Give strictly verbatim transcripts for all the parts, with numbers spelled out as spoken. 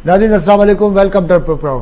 नाज़रीन अस्सलाम वालेकुम, वेलकम टू प्रोग्राम।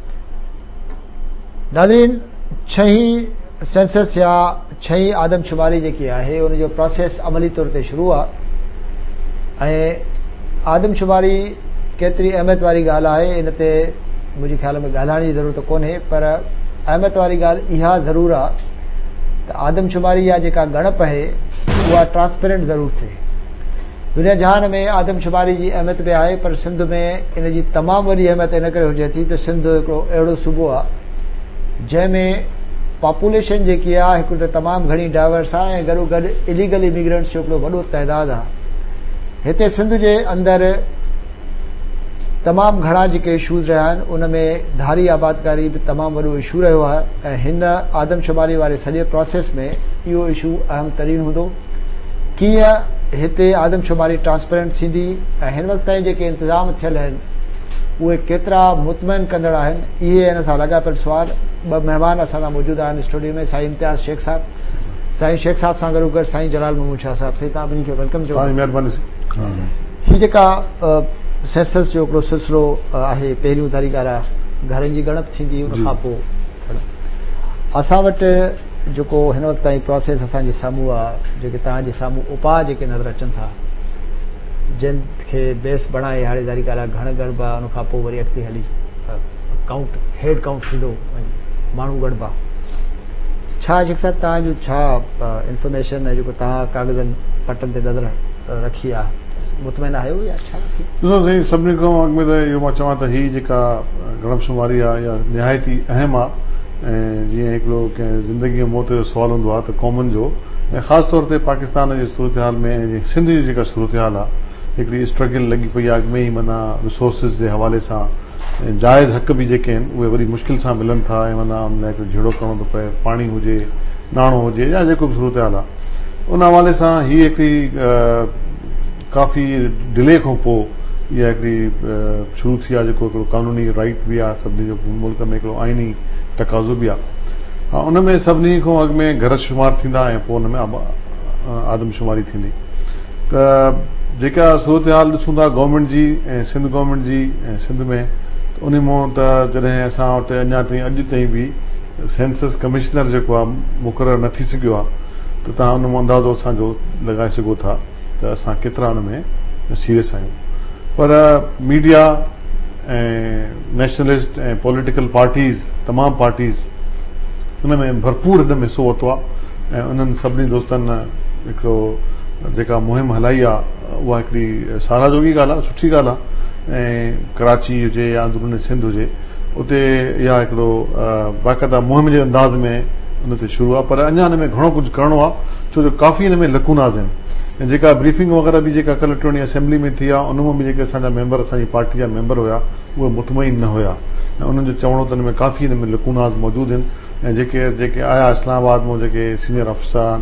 नाज़रीन, छही सेंसस या छही आदमशुमारी जेकी आहे उन जो प्रोसेस अमली तौर ते शुरू आहे ऐं आदमशुमारी केतिरी अहमियत वारी ॻाल्हि आहे इन ते मुंहिंजे ख़्याल में ॻाल्हाइण जी ज़रूरत कोन्हे, पर अहमियत वारी ॻाल्हि इहा ज़रूरु आहे त आदमशुमारी या जेका ॻणप आहे उहा ट्रांसपेरेंट ज़रूरु थिए। दुनिया जहान में आदमशुमारी जी अहमियत बि आहे, पर सिंध में इन जी तमामु वॾी अहमियत इन करे हुजे थी त सिंध हिकिड़ो अहिड़ो सूबो आहे जंहिंमें पॉपुलेशन जेकी आहे हिकु त तमामु घणी डाइवर्स आहे ऐं गॾो गॾु इलीगल इमिग्रेंट्स जो हिकिड़ो वॾो तइदादु आहे। हिते सिंध जे अंदरि तमामु घणा जेके इशूज़ रहिया आहिनि उन में धारी आबादकारी बि तमामु वॾो इशू रहियो आहे ऐं हिन आदमशुमारी वारे सॼे प्रोसेस में इहो इशू अहम तरीन हूंदो। कीअं हिते आदमशुमारी ट्रांसपेरेंट थींदी ऐं हिन वक़्त ताईं जेके इंतज़ाम थियल आहिनि उहे केतिरा मुतमइन कंदड़ आहिनि, इहे हिन सां लॻा पियल सुवाल। ॿ महिमान असां सां मौजूदु आहिनि स्टूडियो में, साईं इम्तियाज़ शेख साहब, साईं शेख साहब सां गॾो गॾु साईं जलाल महमूद शाह साहब। साईं तव्हां ॿिन्ही खे वेलकम चयो। महिरबानी। हीअ जेका सेंसस जो हिकिड़ो सिलसिलो आहे, पहिरियों तारीख़ वारा घरनि जी ॻणप थींदी, उन खां पोइ असां वटि जेको हिन वक़्त ताईं प्रोसेस असांजे साम्हूं आहे, जेके तव्हांजे साम्हूं उपाउ जेके नज़र अचनि था, जिन खे बेस बणाए हाणे तारीख़ वारा घण गणबा, उन खां पोइ वरी अॻिते हली काउंट हेड काउंट थींदो, माण्हू गणबा, छा शेख साहब तव्हांजो छा इंफॉर्मेशन आहे जेको तव्हां कागज़नि पटनि ते नज़र रखी आहे, मुतमइन आहियो या छा? ॾिसो साईं, सभिनी खां अॻु में त इहो मां चवां त हीअ जेका गणपशुमारी आहे इहा निहायती अहम आहे ऐं जीअं हिकिड़ो कंहिं ज़िंदगी मौत जो सुवालु हूंदो आहे त क़ौमुनि जो, ऐं ख़ासि तौर ते पाकिस्तान जी सूरत हाल में ऐं सिंध जी जेका सूरत हाल आहे, हिकिड़ी स्ट्रगल लॻी पई आहे अॻु में ई, माना रिसोर्सिस जे हवाले सां ऐं जाइज़ हक़ बि जेके आहिनि उहे वरी मुश्किल सां मिलनि था ऐं माना उन लाइ हिकिड़ो झेड़ो करिणो थो पए, पाणी हुजे, नाणो हुजे या जेको बि सूरत हाल आहे, उन हवाले सां हीअ हिकिड़ी काफ़ी डिले खां पोइ इहा हिकिड़ी शुरू थी आहे, जेको हिकिड़ो कानूनी राइट बि आहे सभिनी जो, मुल्क में हिकिड़ो आइनी तक़ाज़ो बि आहे। हा, उन में सभिनी खां अॻु में घर शुमार थींदा ऐं पोइ हुन में आदमशुमारी थींदी। त जेका सूरत हाल ॾिसूं था गवर्नमेंट जी ऐं सिंध गवर्नमेंट जी ऐं सिंध में, उन मां त जॾहिं असां वटि अञा ताईं अॼु ताईं बि सेंसस कमिश्नर जेको आहे मुक़ररु न थी सघियो आहे, त तव्हां उन मां अंदाज़ो असांजो लॻाए सघो था त असां केतिरा हुन में सीरियस आहियूं। पर मीडिया ऐं नेशनलिस्ट ऐं पॉलिटिकल पार्टीज़, तमामु पार्टीज़ हुन में भरपूर हिन में हिसो वरितो आहे ऐं उन्हनि सभिनी दोस्तनि हिकिड़ो जेका मुहिम हलाई आहे उहा हिकिड़ी साराह जोगी ॻाल्हि आहे, सुठी ॻाल्हि आहे। ऐं कराची हुजे या अंदरूनी सिंध हुजे, उते इहा हिकिड़ो बाक़ाइदा मुहिम जे अंदाज़ में उन ते शुरू आहे, पर अञा हिन में घणो कुझु करिणो आहे, छो जो काफ़ी हिन में लकूनाज़ आहिनि। ऐं जेका ब्रीफिंग वग़ैरह बि जेका कल्ह टियों ॾींहुं असेंबली में थी आहे, उन में बि जेके असांजा मेंबर, असांजी पार्टी जा मेंबर हुया, उहे मुतमइन न हुया ऐं उन्हनि जो चवणो त हिन में काफ़ी हिन में लकूनाज़ मौजूदु आहिनि। ऐं जेके जेके आया इस्लामाबाद मां जेके सीनियर अफ़सरान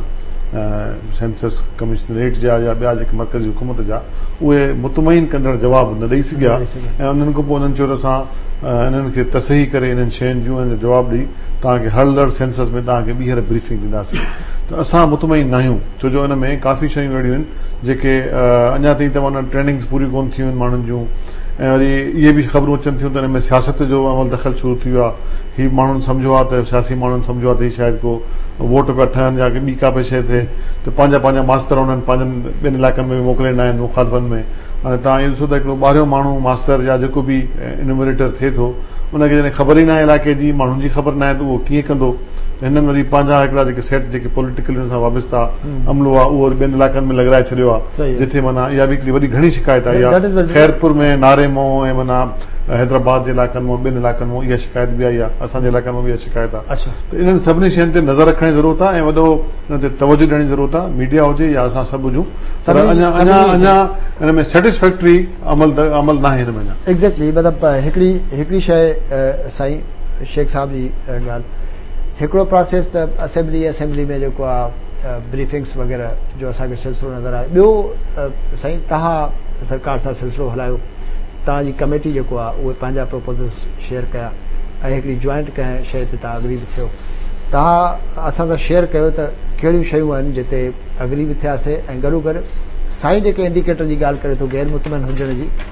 सेंसस कमिश्नरेट जा या ॿिया जेके मर्कज़ी हुकूमत जा, उहे मुतमइन कंदड़ जवाब न ॾेई सघिया ऐं उन्हनि खां पोइ उन्हनि चयो त असां इन्हनि खे तसही करे इन्हनि शयुनि जूं जो जवाब ॾेई तव्हांखे हर सेंसस में तव्हांखे ॿीहर ब्रीफिंग ॾींदासीं। त असां मुतमइन न आहियूं, छो जो हिन में काफ़ी शयूं अहिड़ियूं आहिनि जेके अञा ताईं त माना ट्रेनिंग्स पूरियूं कोन थियूं आहिनि माण्हुनि जूं, ऐं वरी इहे बि ख़बरूं अचनि थियूं त हिन में सियासत जो अमल दख़ल शुरू थी वियो आहे। हीउ माण्हुनि सम्झो आहे त सियासी माण्हुनि सम्झो आहे त हीउ शायदि को वोट पिया ठहनि या ॿी का बि शइ थिए त पंहिंजा पंहिंजा मास्तर उन्हनि पंहिंजनि ॿियनि इलाइक़नि में बि मोकिलींदा आहिनि मुखालफ़नि में। हाणे तव्हां इहो ॾिसो त हिकिड़ो ॿाहिरियों माण्हू मास्तर या जेको बि इन्यूमरेटर थिए थो, उनखे जॾहिं ख़बर ई न आहे इलाइक़े जी, माण्हुनि जी ख़बर न आहे त उहो कीअं कंदो। हिननि वरी पंहिंजा हिकिड़ा जेके सेट जेके पॉलिटिकल सां वाबस्ता अमलो आहे उहो वरी ॿियनि इलाइक़नि में लॻाए छॾियो आहे, जिथे माना इहा बि हिकिड़ी वॾी घणी शिकायत आहे। ख़ैरपुर में, नारे मां ऐं माना हैदराबाद जे इलाइक़नि मां, ॿियनि इलाइक़नि मां इहा शिकायत बि आई आहे, असांजे इलाइक़नि में बि इहा शिकायत आहे। त इन्हनि सभिनी शयुनि ते नज़र रखण जी ज़रूरत आहे ऐं वॾो हिन ते तवजो ॾियण जी ज़रूरत आहे, मीडिया हुजे या असां सभु हुजूं, पर अञा अञा अञा हिन में सेटिस्फैक्टरी अमल अमल न आहे हिन में अञा। एग्ज़ैक्टली, मतिलबु हिकिड़ी हिकिड़ी शइ साईं शेख साहब जी ॻाल्हि, हिकिड़ो प्रोसेस त असेंबली असेंबली में जेको आहे ब्रीफिंग्स वग़ैरह जो असांखे सिलसिलो नज़र आहे। ॿियो साईं तव्हां सरकार सां सिलसिलो हलायो, तव्हांजी कमेटी जेको आहे उहे पंहिंजा प्रपोज़ल्स शेयर कया ऐं हिकिड़ी जॉइंट कंहिं शइ ते तव्हां अग्री बि थियो, तव्हां असां सां शेयर कयो त कहिड़ियूं शयूं आहिनि जिते अग्री बि थियासीं ऐं गॾो गॾु साईं जेके इंडिकेटर जी ॻाल्हि करे थो गैर मुतमइन हुजण जी,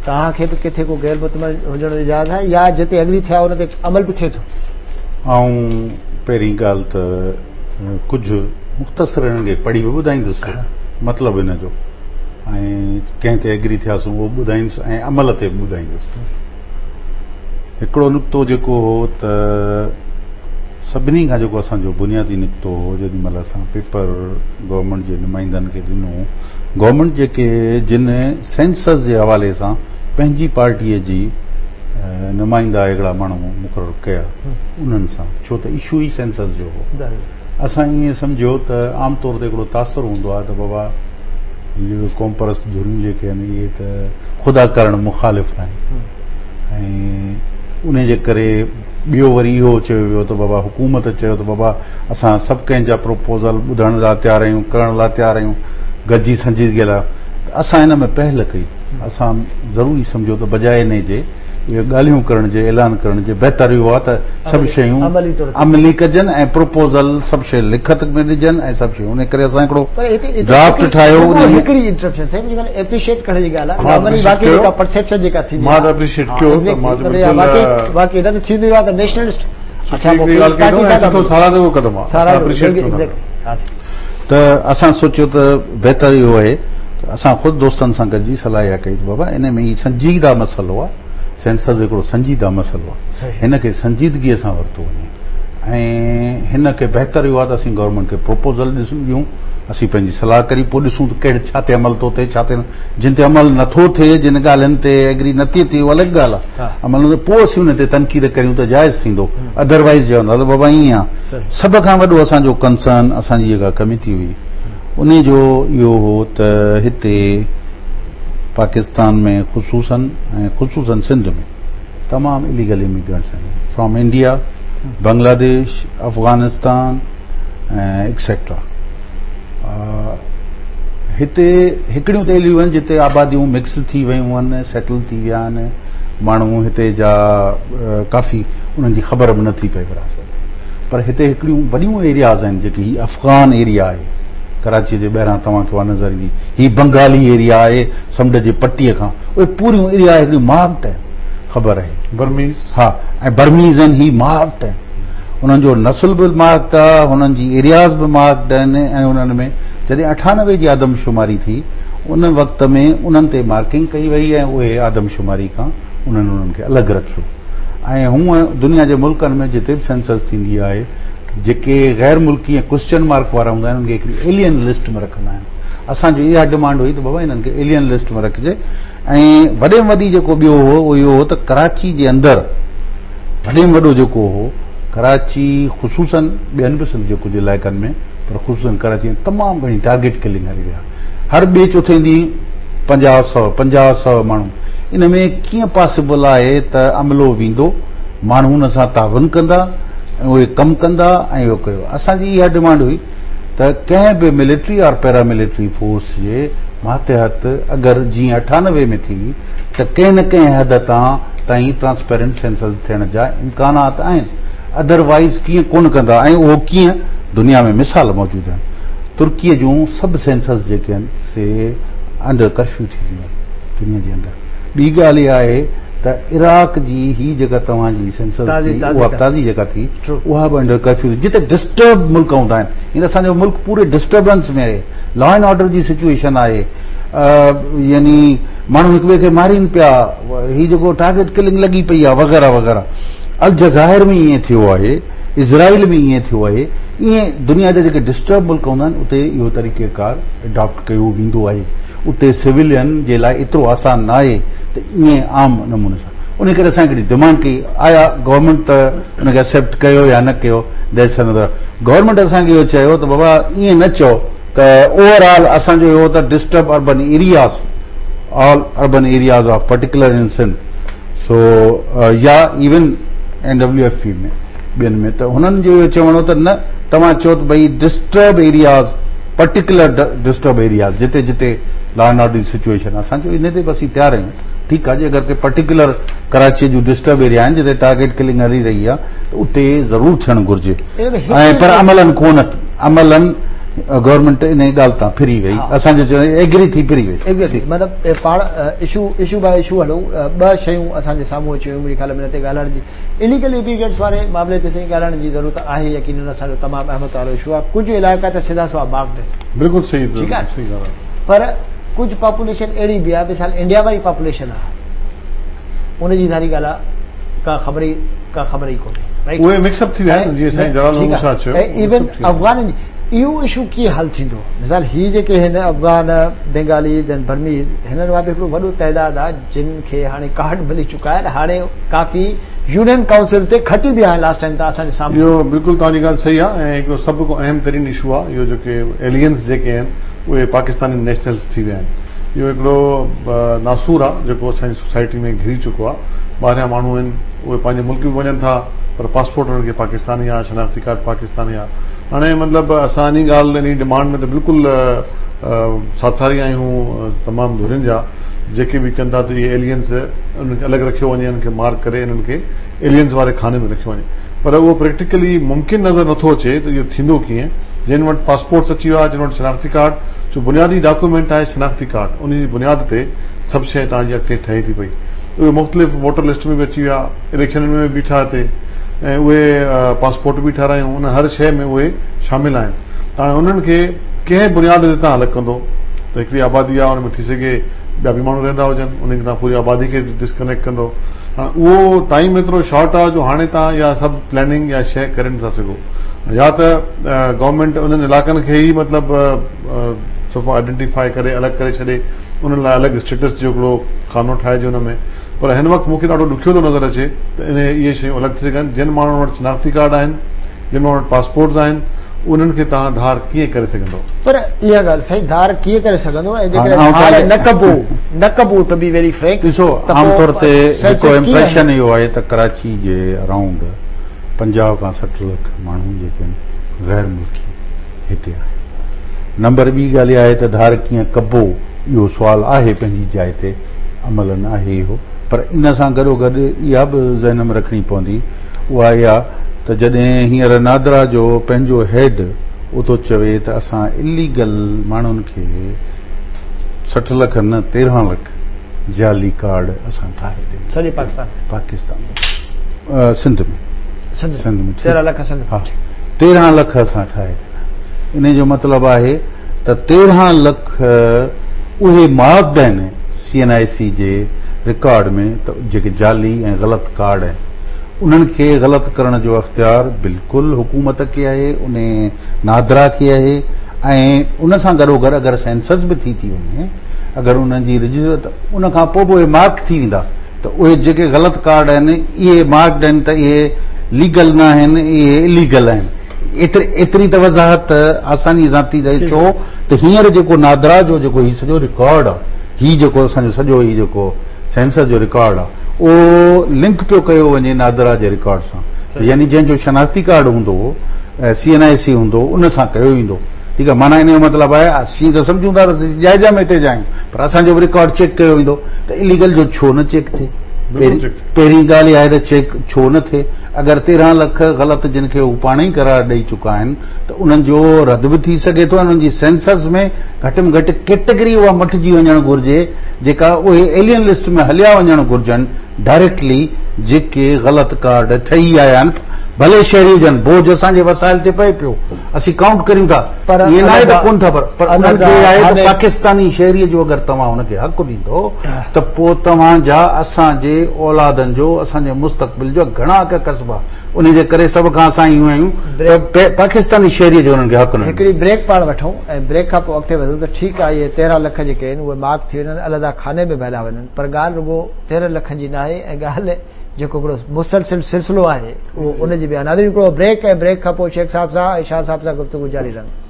तव्हांखे बि किथे को गैर मुतमइन हुजण जो इजाज़ आहे या जिते एग्री थिया उन ते अमल बि थिए थो? ऐं पहिरीं ॻाल्हि त कुझु मुख़्तसिर हिननि खे पढ़ी बि ॿुधाईंदुसि मतिलबु हिन जो, ऐं कंहिं ते एग्री थियासीं उहो ॿुधाईंदुसि ऐं अमल ते बि ॿुधाईंदुसि। हिकिड़ो नुक़्तो जेको हो त सभिनी खां जेको असांजो बुनियादी निकितो हो, जेॾी महिल असां पेपर गवर्नमेंट जे नुमाइंदनि खे ॾिनो, गवर्नमेंट जेके जिन सेंसस जे हवाले सां पंहिंजी पार्टीअ जी नुमाइंदा हिकिड़ा माण्हू मुक़ररु कया उन्हनि सां, छो त इशू ई सेंसस जो हो। असां ईअं सम्झो त आमतौर ते हिकिड़ो तासुर हूंदो आहे त बाबा इहे कॉम्परस जुर्म जेके आहिनि इहे त ख़ुदा करण मुखालिफ़ आहिनि, ऐं उन जे करे ॿियो वरी इहो चयो वियो त बाबा हुकूमत चयो त बाबा असां सभु कंहिंजा प्रोपोज़ल ॿुधण लाइ तयारु आहियूं, करण लाइ तयारु आहियूं, गॾिजी संजीदगीअ लाइ। असां हिन में पहल कई, असां ज़रूरी सम्झो त बजाए इन जे इहे ॻाल्हियूं करण जे, ऐलान करण जे, बहितर इहो आहे त सभु शयूं अमली कजनि ऐं प्रोपोज़ल सभु शइ लिखत में ॾिजनि ऐं सभु शयूं। उन करे असां हिकिड़ो ड्राफ्ट ठाहियो। हिकिड़ी इंटरप्शन साईं मुंहिंजी ॻाल्हि एप्रिशिएट करण जी ॻाल्हि आहे, अमली बाक़ी जेका परसेप्शन जेका थींदी मां त एप्रिशिएट कयो त मां बाक़ी बाक़ी हिन में थींदो आहे त नेशनलिस्ट त असां सोचियो त बहितर इहो आहे त असां ख़ुदि दोस्तनि सां गॾिजी सलाह इहा कई त बाबा इन में ही संजीदा मसइलो आहे, सेंसस हिकिड़ो संजीदा मसइलो आहे, हिन खे संजीदगीअ सां वरितो वञे ऐं हिन खे बहितर इहो आहे त असीं गवर्नमेंट खे प्रोपोज़ल ॾियूं, असीं पंहिंजी सलाह करी पोइ ॾिसूं त कहिड़े छा ते अमल थो थिए, छा ते जिन ते अमल नथो थिए, जिन ॻाल्हियुनि ते एग्री नथी थिए उहा अलॻि ॻाल्हि आहे, अमल न पोइ असीं उन ते तनक़ीद करियूं त जाइज़ थींदो, अदरवाइज़ चवंदा त बाबा ईअं आहे। सभ खां वॾो असांजो कंसर्न असांजी जेका कमिटी हुई उन जो इहो हो त हिते पाकिस्तान में ख़ुसूसन ऐं ख़ुसूसन सिंध में तमामु इलीगल इमिग्रेंट्स आहिनि फ्रॉम इंडिया, बांग्लादेश, अफ़गानिस्तान ऐं एक्सेट्रा। हिते हिकिड़ियूं त एरियूं आहिनि जिते आबादियूं मिक्स थी वियूं आहिनि, सेटल थी विया आहिनि, माण्हू हिते जा काफ़ी उन्हनि जी ख़बर बि नथी पए विरासत, पर हिते हिकिड़ियूं वॾियूं एरियाज़ आहिनि जेकी ही अफ़गान एरिया आहे, कराची जे ॿाहिरां तव्हांखे उहा नज़र ईंदी, ही बंगाली एरिया आहे समुंड जे पटीअ खां, उहे पूरियूं एरिया हिकिड़ियूं महावत आहिनि, ख़बर आहे, बर्मीज़, हा, ऐं बर्मीज़ आहिनि, ही महावत आहिनि, उन्हनि जो नस्ल बि मार्क्ड आहे, हुननि जी एरियाज़ बि मार्क्ड आहिनि, ऐं उन्हनि में जॾहिं अठानवे जी आदमशुमारी थी उन वक़्त में उन्हनि ते मार्किंग कई वई ऐं उहे आदमशुमारी खां उन्हनि उन्हनि खे अलॻि रखियो। ऐं हूअं दुनिया जे मुल्कनि में जिते बि सेंसस थींदी आहे, जेके गैर मुल्की ऐं क्वेश्चन मार्क वारा हूंदा आहिनि उनखे हिकिड़ी एलियन लिस्ट में रखंदा आहिनि। असांजी इहा डिमांड हुई त बाबा हिननि खे एलियन लिस्ट में रखिजे। ऐं वॾे में वॾी जेको ॿियो हो उहो इहो हो त कराची जे अंदरि वॾे में वॾो जेको हो कराची ख़ुसूसन ॿियनि बि सिंध जे कुझु इलाइक़नि में, पर ख़ुसूसन कराची में तमामु घणी टारगेट किलिंग हली विया, हर ॿिए चौथे ॾींहुं पंजाह सौ पंजाह सौ माण्हू। इन में कीअं पॉसिबल आहे त अमलो वेंदो, माण्हू हुन सां तावन कंदा ऐं उहे कमु कंदा ऐं इहो कयो। असांजी इहा डिमांड हुई त कंहिं बि मिलिट्री और पैरामिलिट्री फोर्स जे मातहत अगरि जीअं अठानवे में थी त कंहिं न कंहिं हद तां ताईं ट्रांसपेरेंट सेंसस थियण जा इम्कानात आहिनि, अदरवाइज़ कीअं कोन कंदा। ऐं उहो कीअं, दुनिया में मिसाल मौजूदु आहिनि, तुर्कीअ जूं सभु सेंसस जेके आहिनि से अंडर कर्फ्यू थी वियूं आहिनि दुनिया जे अंदरि। ॿी ॻाल्हि इहा आहे त इराक जी ही जेका तव्हांजी सेंसस थी उहा ताज़ी जेका थी उहा बि अंडर कर्फ्यू थी, जिते डिस्टर्ब मुल्क हूंदा आहिनि। हींअर असांजो मुल्क पूरे डिस्टर्बेंस में आहे, लॉ एंड ऑर्डर जी सिचुएशन आहे, यानी माण्हू हिक ॿिए खे मारीनि पिया, ही जेको टारगेट किलिंग लॻी पई आहे वग़ैरह वग़ैरह। अल जज़ाइर में ईअं थियो आहे, इज़राइल में ईअं थियो आहे, ईअं दुनिया जा जेके डिस्टर्ब मुल्क हूंदा आहिनि उते इहो तरीक़ेकार अडॉप्ट कयो वेंदो आहे। उते सिविलियन जे लाइ एतिरो आसान न आहे त ईअं आम नमूने सां। उन करे असां हिकिड़ी डिमांड कई, आया गवर्नमेंट त हुनखे एक्सेप्ट कयो या न कयो, दैट्स अनदर। गवर्नमेंट असांखे इहो चयो त बाबा ईअं न चओ त ओवरऑल असांजो इहो त disturb urban areas, all urban areas of particular in Sindh, so या even N W F P में ॿियनि में, त हुननि जो इहो चवणो त न तव्हां चओ त भई disturb areas, particular disturb areas जिते जिते लॉ एंड ऑर्डर जी सिचुएशन, असांजो इन ते बि असीं तयारु आहियूं। ठीकु आहे जी, अगरि के पर्टिकुलर कराची जूं डिस्टर्ब एरिया आहिनि जिते टारगेट किलिंग हली रही आहे त उते ज़रूरु थियणु घुरिजे। ऐं पर अमलन कोन अमलन गवर्नमेंट इन ॻाल्हि तां फिरी वई, असांजो एग्री थी फिरी वई। एग्री मतिलबु पाण इशू इशू बाय इशू हलूं, ॿ शयूं असांजे साम्हूं अची वियूं मुंहिंजे ख़्याल में हिन ते ॻाल्हाइण जी। इलीगल इमिग्रेंट्स वारे मामले ते साईं ॻाल्हाइण जी ज़रूरत आहे, यकीनन असांजो तमामु अहमियत वारो इशू आहे। कुझु इलाइक़ा त सिधा सवा मार्क्ड आहिनि, बिल्कुलु सही, ठीकु आहे, पर कुझु पॉपुलेशन अहिड़ी बि आहे, मिसाल इंडिया वारी पॉपुलेशन आहे, उनजी सारी ॻाल्हि आहे, का ख़बर ई का ख़बर ई कोन्हे, उहे मिक्सअप थी विया आहिनि। जीअं साईं जलाल मूसा चयो, इवन अफ़गान इहो इशू कीअं हल थींदो? मिसाल ही जेके हिन अफ़गान, बंगालीज़ ऐं बर्मीज़, हिननि वटि हिकिड़ो वॾो तइदाद आहे जिन खे हाणे कार्ड मिली चुका आहिनि, हाणे काफ़ी यूनियन काउंसिल ते खटी बि आहे लास्ट टाइम त असांजे साम्हूं। इहो बिल्कुलु तव्हांजी ॻाल्हि सही आहे, ऐं हिकिड़ो सभ खां अहम तरीन इशू आहे इहो जेके एलियंस जेके आहिनि उहे पाकिस्तानी नेशनल्स थी विया आहिनि। इहो हिकिड़ो नासूर आहे जेको असांजी सोसाइटी में घिरी चुको आहे। ॿाहिरियां माण्हू आहिनि, उहे पंहिंजे मुल्क में वञनि था, पर पासपोर्ट उन्हनि खे पाकिस्तानी आहे, शनाख़्ती कार्ड पाकिस्तानी आहे। हाणे मतिलबु असां इन ॻाल्हि इन डिमांड में त बिल्कुलु साथारी आहियूं तमामु धुरियुनि जा, जेके बि कनि था त इहे एलियंस उन्हनि खे अलॻि रखियो वञे, इन्हनि खे मार्क करे इन्हनि खे एलियंस वारे खाने में रखियो वञे, पर उहो प्रैक्टिकली मुमकिन नज़र नथो अचे त इहो थींदो कीअं। जिन वटि पासपोर्ट्स अची विया, जिन वटि शनाख़्ती कार्ड, जो बुनियादी डॉक्यूमेंट आहे शनाख़्ती कार्ड, उन जी बुनियाद ते सभु शइ तव्हांजी अॻिते ठहे थी पई। उहे मुख़्तलिफ़ वोटर लिस्ट में बि अची विया, इलेक्शननि में बि बीठा हिते, ऐं उहे पासपोर्ट बि ठारायूं, उन हर शइ में उहे शामिल आहिनि। त हाणे उन्हनि खे कंहिं बुनियाद ते तव्हां अलॻि कंदो त हिकिड़ी आबादी आहे, हुन में थी सघे ॿिया बि माण्हू रहंदा हुजनि, उनखे तव्हां पूरी आबादी खे डिस्कनेक्ट कंदो। हाणे उहो टाइम एतिरो शॉर्ट आहे जो हाणे तव्हां इहा सभु प्लैनिंग या शइ करे नथा सघो, या त गवर्नमेंट उन्हनि इलाइक़नि खे ई मतिलबु सफ़ो आइडेंटिफाई करे अलॻि करे छॾे, उन्हनि लाइ अलॻि स्टेटस जो हिकिड़ो खानो ठाहिजे हुन में। पर हिन वक़्तु मूंखे ॾाढो ॾुखियो थो नज़र अचे त इन इहे शयूं अलॻि थी सघनि। जिन माण्हुनि वटि शनाख़्ती कार्ड आहिनि, जिन माण्हुनि वटि पासपोर्ट्स आहिनि, उन्हनि खे तव्हां धार कीअं करे सघंदो? पर इहा ॻाल्हि साईं, धार कीअं करे सघंदो? ऐं जेकॾहिं न कबो न कबो त बि वेरी फ्रैंक, ॾिसो आमतौर ते हिकु इम्प्रेशन इहो आहे त कराची जे अराउंड पंजाह खां सठि लख माण्हू जेके आहिनि गैर मुल्की हिते आहे। नंबर ॿी ॻाल्हि इहा आहे त धार कीअं कबो, इहो सुवालु आहे पंहिंजी जाइ ते, अमलन आहे इहो, पर इन सां गॾोगॾु इहा बि ज़हन में रखणी पवंदी, उहा इहा त जॾहिं हींअर नादरा जो पंहिंजो हेड उतो चवे त असां इलीगल माण्हुनि खे सठि लख न तेरहं लख जाली कार्ड असां ठाहे ॾिनो सॼे पाकिस्तान पाकिस्तान सिंध में सिंध में तेरहं लख हा तेरहं लख असां ठाहे ॾिना। इन जो मतिलबु आहे त तेरहं लख उहे मार्क्ड आहिनि सी एन आई सी जे रिकॉर्ड में, त जेके जाली ऐं ग़लति कार्ड आहिनि उन्हनि खे ग़लति करण जो अख़्तियार बिल्कुलु हुकूमत खे आहे, उन नादरा खे आहे। ऐं उन सां गॾोगॾु अगरि सेंसस बि थी थी वञे, अगरि उन्हनि जी रजिस्टर, त उन खां पोइ बि उहे मार्क थी वेंदा त उहे जेके ग़लति कार्ड आहिनि इहे मार्क्ड आहिनि त इहे लीगल न आहिनि, इहे इलीगल आहिनि। एतिरी एतिरी त वज़ाहत आसानी सां थी रहे, छो त हींअर जेको नादरा जो जेको हीउ सॼो रिकॉर्ड आहे, हीउ जेको असांजो सॼो हीउ जेको सेंसस जो रिकॉर्ड आहे, उहो लिंक पियो कयो वञे नादरा जे रिकॉर्ड सां, यानी जंहिंजो शनाख़्ती कार्ड हूंदो, सी एन आई सी हूंदो, उन सां कयो वेंदो। ठीकु आहे, माना इन जो मतिलबु आहे असीं त सम्झूं था त जाइज़ा में हिते जायूं, पर असांजो बि रिकॉर्ड चेक कयो वेंदो त इलीगल जो छो न चेक थिए। पहिरीं ॻाल्हि इहा आहे त चेक छो न थिए? अगरि तेरहं लख ग़लति जिन खे हू पाण ई करार ॾेई चुका आहिनि त उन्हनि जो रद्द बि थी सघे थो। उन्हनि जी सेंसस में घटि में घटि कैटेगरी उहा मटिजी वञणु घुरिजे जेका उहे एलियन लिस्ट में हलिया वञणु घुरिजनि डायरेक्टली, जेके ग़लति कार्ड ठही आया आहिनि, भले शहरी हुजनि, बोझ असांजे वसाइल ते पए पियो, असीं काउंट करियूं था, पर ईअं न आहे त कोन था, पर उन्हनि खे आहे त पाकिस्तानी शहरीअ जो अगरि तव्हां हुनखे हक़ ॾींदो त पोइ तव्हांजा असांजे औलादनि जो, असांजे मुस्तक़बिल जो घणा हक़ कसबा, उन जे करे सभ खां असां ईअं आहियूं पाकिस्तानी शहरीअ जो उन्हनि खे हक़ न। हिकिड़ी ब्रेक पाण वठूं ऐं ब्रेक खां पोइ अॻिते वधूं त ठीकु आहे, इहे तेरहं लख जेके आहिनि उहे मार्क थी वञनि, अलॻि खाने में भला वञनि, पर ॻाल्हि रुॻो तेरहं लखनि जी न आहे। ऐं ॻाल्हि जेको हिकिड़ो मुसलसिल सिलसिलो आहे उहो उनजी बि आहे। नाज़रीन, हिकिड़ो ब्रेक, ऐं ब्रेक खां पोइ शेख साहिब सां ऐं शाह साहिब सां गुफ़्तगू जारी रहंदी।